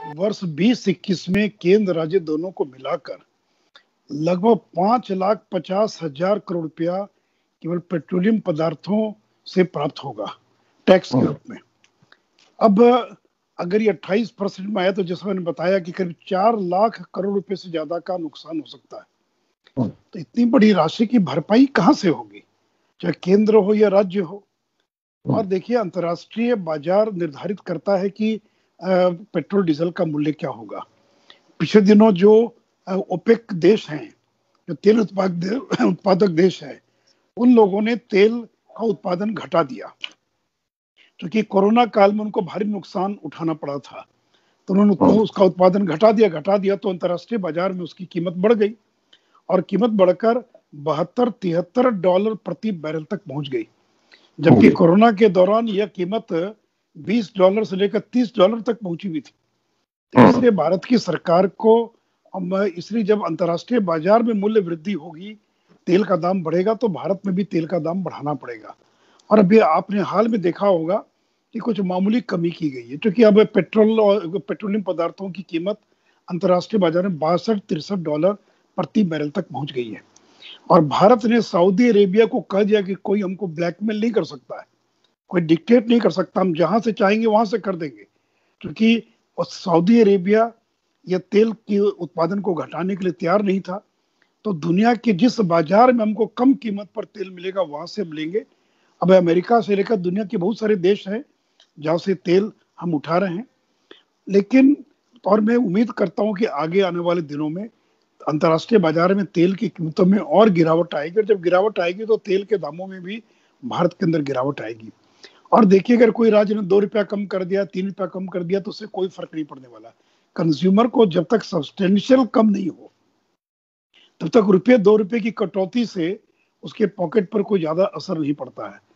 वर्ष 2021 में केंद्र राज्य दोनों को मिलाकर लगभग 5,50,000 करोड़ रुपया केवल पेट्रोलियम पदार्थों से प्राप्त होगा टैक्स के रूप में। अब अगर ये 28% में आया तो जैसा मैंने बताया कि करीब 4 लाख करोड़ रुपए से ज्यादा का नुकसान हो सकता है। तो इतनी बड़ी राशि की भरपाई कहां से होगी, चाहे केंद्र हो या राज्य हो। और देखिए, अंतर्राष्ट्रीय बाजार निर्धारित करता है कि पेट्रोल डीजल का मूल्य क्या होगा। पिछले दिनों जो ओपेक देश हैं, जो तेल उत्पादक देश है, उन लोगों ने तेल का उत्पादन घटा दिया क्योंकि कोरोना काल में उनको भारी नुकसान उठाना पड़ा था। तो उन्होंने उसका उत्पादन घटा दिया तो अंतर्राष्ट्रीय बाजार में उसकी कीमत बढ़ गई और कीमत बढ़कर $72-73 प्रति बैरल तक पहुंच गई, जबकि कोरोना के दौरान यह कीमत $20 से लेकर $30 तक पहुंची हुई थी। तो इसलिए भारत की सरकार को इसलिए जब अंतर्राष्ट्रीय बाजार में मूल्य वृद्धि होगी, तेल का दाम बढ़ेगा, तो भारत में भी तेल का दाम बढ़ाना पड़ेगा। और अभी आपने हाल में देखा होगा कि कुछ मामूली कमी की गई है, क्योंकि अब पेट्रोल और पेट्रोलियम पदार्थों की कीमत अंतर्राष्ट्रीय बाजार में $62-63 प्रति बैरल तक पहुंच गई है। और भारत ने सऊदी अरेबिया को कह दिया कि कोई हमको ब्लैकमेल नहीं कर सकता है, कोई डिक्टेट नहीं कर सकता, हम जहां से चाहेंगे वहां से कर देंगे। क्योंकि सऊदी अरेबिया या तेल के उत्पादन को घटाने के लिए तैयार नहीं था, तो दुनिया के जिस बाजार में हमको कम कीमत पर तेल मिलेगा वहां से हम लेंगे। अब अमेरिका से लेकर दुनिया के बहुत सारे देश हैं जहां से तेल हम उठा रहे हैं। लेकिन और मैं उम्मीद करता हूं कि आगे आने वाले दिनों में अंतर्राष्ट्रीय बाजार में तेल की कीमतों में और गिरावट आएगी, और जब गिरावट आएगी तो तेल के दामों में भी भारत के अंदर गिरावट आएगी। और देखिए, अगर कोई राज्य ने $2 कम कर दिया, $3 कम कर दिया, तो उससे कोई फर्क नहीं पड़ने वाला। कंज्यूमर को जब तक सब्सटेंशियल कम नहीं हो, तब तक ₹2 की कटौती से उसके पॉकेट पर कोई ज्यादा असर नहीं पड़ता है।